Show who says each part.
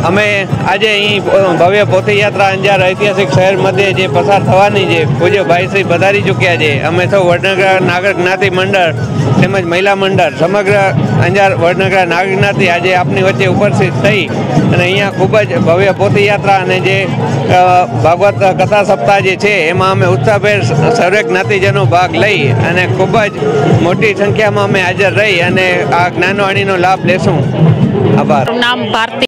Speaker 1: અમે આજે અહીં ભવ્ય પોથીયાત્રા અંજાર ઐતિહાસિક શહેર મધ્યે જે પસાર થવાની છે, પૂજ્ય ભાઈ શ્રી પધારી ચૂક્યા છે. અમે સૌ વડનગર નાગર જ્ઞાતિ મંડળ તેમજ મહિલા મંડળ સમગ્ર અંજાર વડનગર નાગર જ્ઞાતિ આજે આપની વચ્ચે ઉપસ્થિત થઈ અને અહીંયા ખૂબ જ ભવ્ય પોથીયાત્રા અને જે ભાગવત કથા સપ્તાહ જે છે એમાં અમે ઉત્સાહભેર સર્વે જ્ઞાતિજનો ભાગ લઈ અને ખૂબ જ મોટી સંખ્યામાં અમે હાજર રહી અને આ જ્ઞાનવાણીનો લાભ લેશું. આભાર.
Speaker 2: નામ ભારતી